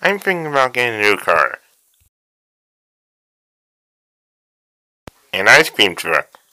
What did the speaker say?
I'm thinking about getting a new car. An ice cream truck.